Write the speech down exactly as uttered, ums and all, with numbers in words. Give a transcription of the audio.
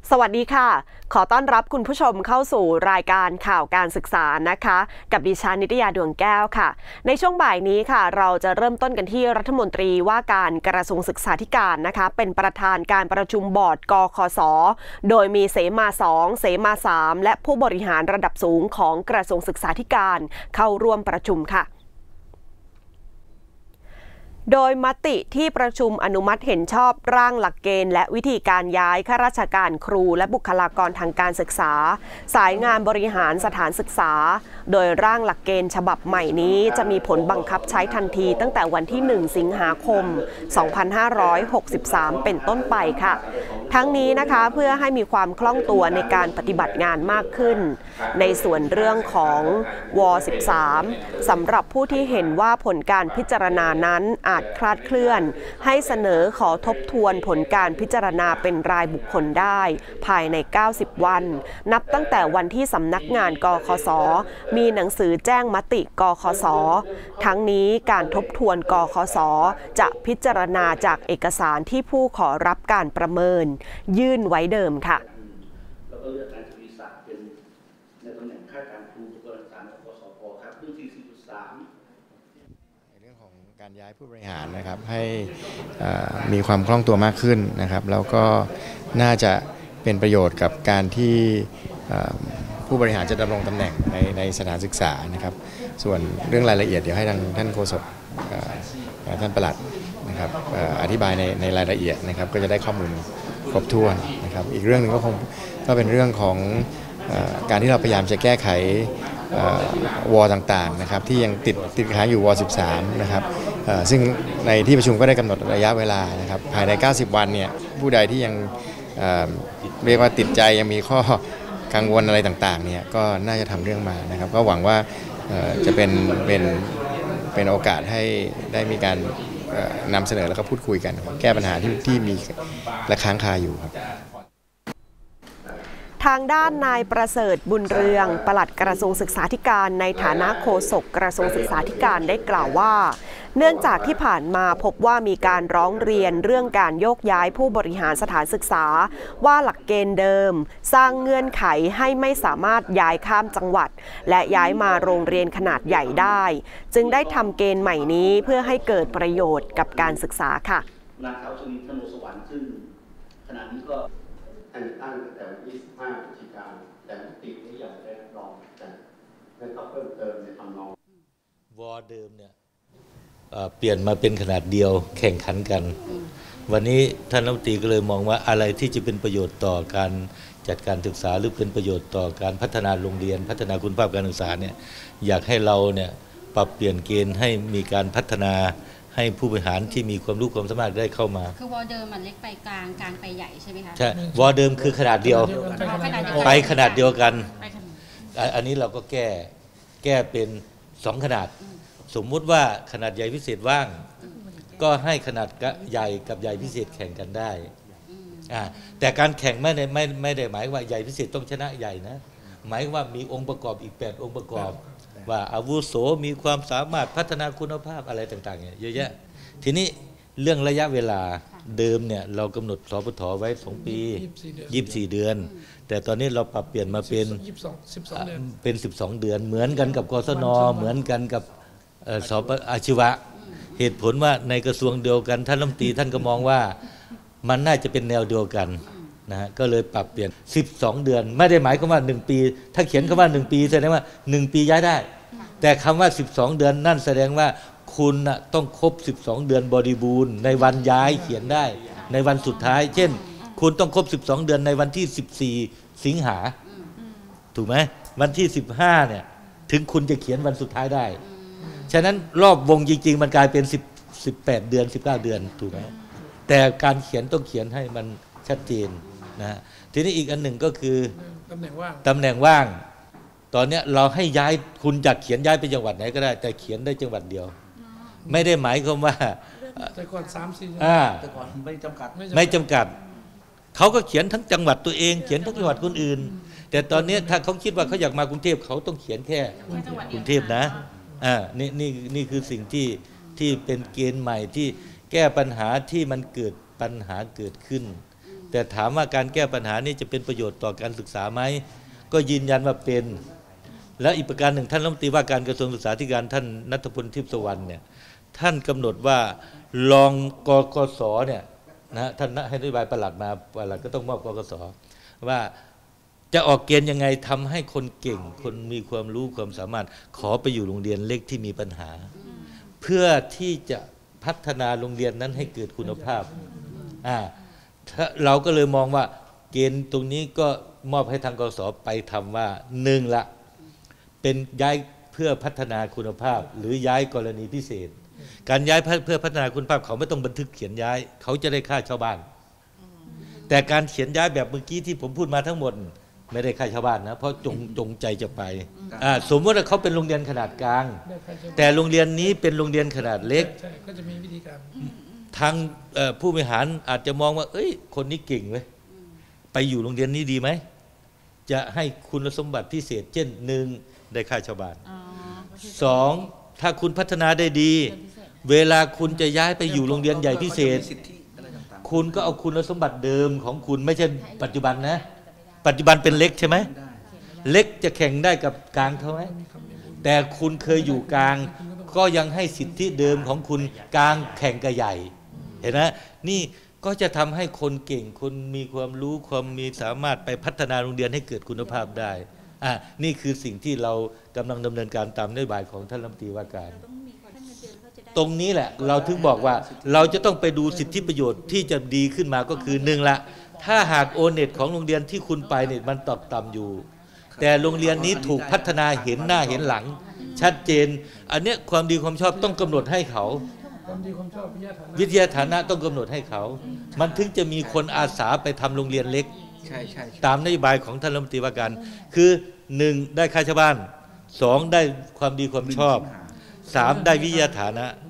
สวัสดีค่ะขอต้อนรับคุณผู้ชมเข้าสู่รายการข่าวการศึกษานะคะกับดิฉันนิตยาดวงแก้วค่ะในช่วงบ่ายนี้ค่ะเราจะเริ่มต้นกันที่รัฐมนตรีว่าการกระทรวงศึกษาธิการนะคะเป็นประธานการประชุมบอร์ดกคส.โดยมีเสมาสองเสมาสามและผู้บริหารระดับสูงของกระทรวงศึกษาธิการเข้าร่วมประชุมค่ะโดยมติที่ประชุมอนุมัติเห็นชอบร่างหลักเกณฑ์และวิธีการย้ายข้าราชการครูและบุคลากรทางการศึกษาสายงานบริหารสถานศึกษาโดยร่างหลักเกณฑ์ฉบับใหม่นี้จะมีผลบังคับใช้ทันทีตั้งแต่วันที่หนึ่งสิงหาคมสองพันห้าร้อยหกสิบสามเป็นต้นไปค่ะทั้งนี้นะคะเพื่อให้มีความคล่องตัวในการปฏิบัติงานมากขึ้นในส่วนเรื่องของว.สิบสามสำหรับผู้ที่เห็นว่าผลการพิจารณานั้นอาจคลาดเคลื่อนให้เสนอขอทบทวนผลการพิจารณาเป็นรายบุคคลได้ภายในเก้าสิบวันนับตั้งแต่วันที่สำนักงานกคส.มีหนังสือแจ้งมติกคส.ทั้งนี้การทบทวนกคส.จะพิจารณาจากเอกสารที่ผู้ขอรับการประเมินยื่นไว้เดิมค่ะแล้วก็เลือกนายทวีศักดิ์เป็นในตำแหน่งข้าราชการครูบุคลากรของกสพครับเรื่องที่ สี่จุดสามในเรื่องของการย้ายผู้บริหารนะครับให้มีความคล่องตัวมากขึ้นนะครับแล้วก็น่าจะเป็นประโยชน์กับการที่ผู้บริหารจะดำรงตำแหน่งในในสถานศึกษานะครับส่วนเรื่องรายละเอียดเดี๋ยวให้ทางท่านโฆษกท่านปลัดนะครับอธิบายในในรายละเอียดนะครับก็จะได้ข้อมูลครบถ้วนนะครับอีกเรื่องหนึ่งก็คงก็เป็นเรื่องของการที่เราพยายามจะแก้ไขวอต่างๆนะครับที่ยังติดติดค้างอยู่วอสิบสามนะครับซึ่งในที่ประชุมก็ได้กำหนดระยะเวลานะครับภายในเก้าสิบวันเนี่ยผู้ใดที่ยังเรียกว่าติดใจยังมีข้อกังวลอะไรต่างๆเนี่ยก็น่าจะทำเรื่องมานะครับก็หวังว่าจะเป็นเป็นเป็นโอกาสให้ได้มีการนำเสนอแล้วก็พูดคุยกันแก้ปัญหาที่ที่มีและค้างคาอยู่ครับทางด้านนายประเสริฐบุญเรืองปลัดกระทรวงศึกษาธิการในฐานะโฆษกกระทรวงศึกษาธิการได้กล่าวว่าเนื่องจากที่ผ่านมาพบว่ามีการร้องเรียนเรื่องการโยกย้ายผู้บริหารสถานศึกษาว่าหลักเกณฑ์เดิมสร้างเงื่อนไขให้ไม่สามารถย้ายข้ามจังหวัดและย้ายมาโรงเรียนขนาดใหญ่ได้จึงได้ทำเกณฑ์ใหม่นี้เพื่อให้เกิดประโยชน์กับการศึกษาค่ะนางสาวชนินธนูสวรรค์ซึ่งขณะนี้ก็แต่งตั้งตั้งแต่วันที่สิบห้าพฤศจิกายนแต่ติดนี้ยังไม่ได้รองแต่ให้เขาเพิ่มเติมในทำนองวอเดิมเนี่ยเปลี่ยนมาเป็นขนาดเดียวแข่งขันกันวันนี้ท่านรัฐมนตรีก็เลยมองว่าอะไรที่จะเป็นประโยชน์ต่อการจัดการศึกษาหรือเป็นประโยชน์ต่อการพัฒนาโรงเรียนพัฒนาคุณภาพการศึกษาเนี่ยอยากให้เราเนี่ยปรับเปลี่ยนเกณฑ์ให้มีการพัฒนาให้ผู้บริหารที่มีความรู้ความสามารถได้เข้ามาคือวอเดิมมันเล็กไปกลางกลางไปใหญ่ใช่ไหมคะใช่วอเดิมคือขนาดเดียวไปขนาดเดียวกันอันนี้เราก็แก้แก้เป็นสองขนาดสมมุติว่าขนาดใหญ่พิเศษว่างก็ให้ขนาดใหญ่กับใหญ่พิเศษแข่งกันได้แต่การแข่งไม่ได้ไม่ไม่ได้หมายว่าใหญ่พิเศษต้องชนะใหญ่นะหมายว่ามีองค์ประกอบอีกแปดองค์ประกอบว่าอาวุโสมีความสามารถพัฒนาคุณภาพอะไรต่างๆเนี่ยเยอะแยะทีนี้เรื่องระยะเวลาเดิมเนี่ยเรากำหนดสปท.ไว้สองปียี่สิบสี่เดือนแต่ตอนนี้เราปรับเปลี่ยนมาเป็นเป็นสิบสองเดือนเหมือนกันกับกศน.เหมือนกันกับสอบอาชีวะเหตุผลว่าในกระทรวงเดียวกันท่านรัฐมนตรีท่านก็มองว่ามันน่าจะเป็นแนวเดียวกันนะฮะก็เลยปรับเปลี่ยนสิบสองเดือนไม่ได้หมายความว่าหนึ่งปีถ้าเขียนคำว่าหนึ่งปีแสดงว่าหนึ่งปีย้ายได้แต่คำว่าสิบสองเดือนนั่นแสดงว่าคุณน่ะต้องครบสิบสองเดือนบริบูรณ์ในวันย้ายเขียนได้ในวันสุดท้ายเช่นคุณต้องครบสิบสองเดือนในวันที่สิบสี่สิงหาถูกไหมวันที่สิบห้าเนี่ยถึงคุณจะเขียนวันสุดท้ายได้ฉะนั้นรอบวงจริงๆมันกลายเป็นสิบ สิบแปดเดือนสิบเก้าเดือนถูกไหมแต่การเขียนต้องเขียนให้มันชัดเจนนะทีนี้อีกอันหนึ่งก็คือตำแหน่งว่างตำแหน่งว่างตอนนี้เราให้ย้ายคุณอยากเขียนย้ายไปจังหวัดไหนก็ได้แต่เขียนได้จังหวัดเดียวไม่ได้หมายความว่าแต่ก่อนสามสี่แต่ก่อนไม่จำกัดไม่จำกัดเขาก็เขียนทั้งจังหวัดตัวเองเขียนทั้งจังหวัดคนอื่นแต่ตอนนี้ถ้าเขาคิดว่าเขาอยากมากรุงเทพเขาต้องเขียนแค่กรุงเทพนะอ่านี่นี่นี่คือสิ่งที่ที่เป็นเกณฑ์ใหม่ที่แก้ปัญหาที่มันเกิดปัญหาเกิดขึ้นแต่ถามว่าการแก้ปัญหานี้จะเป็นประโยชน์ต่อการศึกษาไหมก็ยืนยันว่าเป็นและอีกประการหนึ่งท่านรัฐมนตรีว่าการกระทรวงศึกษาธิการท่านณัฐพลทิพย์สุวรรณเนี่ยท่านกำหนดว่ารองกกสเนี่ยนะท่านให้นโยบายประหลัดมาประหลัดก็ต้องมอบกกสว่าจะออกเกณฑ์ยังไงทำให้คนเก่งคนมีความรู้ความสามารถขอไปอยู่โรงเรียนเล็กที่มีปัญหาเพื่อที่จะพัฒนาโรงเรียนนั้นให้เกิดคุณภาพอ่าเราก็เลยมองว่าเกณฑ์ตรงนี้ก็มอบให้ทางกสไปทำว่าหนึ่งละเป็นย้ายเพื่อพัฒนาคุณภาพหรือย้ายกรณีพิเศษการย้ายเพื่อพัฒนาคุณภาพเขาไม่ต้องบันทึกเขียนย้ายเขาจะได้ค่าชาวบ้านแต่การเขียนย้ายแบบเมื่อกี้ที่ผมพูดมาทั้งหมดไม่ได้ค่าชาวบ้านนะเพราะจงจงใจจะไปสมมติว่าเขาเป็นโรงเรียนขนาดกลางแต่โรงเรียนนี้เป็นโรงเรียนขนาดเล็กก็จะมีวิธีการทางผู้บริหารอาจจะมองว่าเอ้ยคนนี้เก่งเว้ยไปอยู่โรงเรียนนี้ดีไหมจะให้คุณสมบัติพิเศษเช่นหนึ่งได้ค่าชาวบ้านสองถ้าคุณพัฒนาได้ดีเวลาคุณจะย้ายไปอยู่โรงเรียนใหญ่พิเศษคุณก็เอาคุณสมบัติเดิมของคุณไม่ใช่ปัจจุบันนะปัจจุบันเป็นเล็กใช่ไหมเล็กจะแข่งได้กับกลางเขาไหมแต่คุณเคยอยู่กลางก็ยังให้สิทธิเดิมของคุณกลางแข่งกับใหญ่เห็นไหมนี่ก็จะทำให้คนเก่งคนมีความรู้ความมีสามารถไปพัฒนาโรงเรียนให้เกิดคุณภาพได้อ่ะนี่คือสิ่งที่เรากำลังดำเนินการตามนโยบายของท่านรัฐมนตรีว่าการตรงนี้แหละเราถึงบอกว่าเราจะต้องไปดูสิทธิประโยชน์ที่จะดีขึ้นมาก็คือหนึ่งละถ้าหากโอเน็ตของโรงเรียนที่คุณไปเนี่ยมันตกต่ำอยู่แต่โรงเรียนนี้ถูกพัฒนาเห็นหน้าเห็นหลังชัดเจนอันเนี้ยความดีความชอบต้องกำหนดให้เขาความดีความชอบวิทยาฐานะต้องกำหนดให้เขามันถึงจะมีคนอาสาไปทำโรงเรียนเล็กตามนโยบายของท่านรัฐมนตรีว่าการคือหนึ่งได้ค่าชาวบ้านสองได้ความดีความชอบสามได้วิทยาฐานะ